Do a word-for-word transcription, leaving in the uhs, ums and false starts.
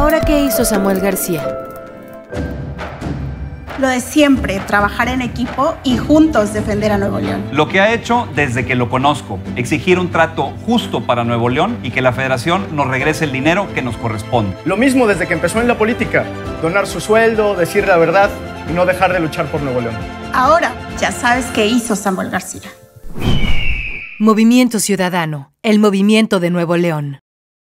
¿Ahora qué hizo Samuel García? Lo de siempre, trabajar en equipo y juntos defender a Nuevo León. Lo que ha hecho desde que lo conozco, exigir un trato justo para Nuevo León y que la federación nos regrese el dinero que nos corresponde. Lo mismo desde que empezó en la política, donar su sueldo, decir la verdad y no dejar de luchar por Nuevo León. Ahora ya sabes qué hizo Samuel García. Movimiento Ciudadano, el movimiento de Nuevo León.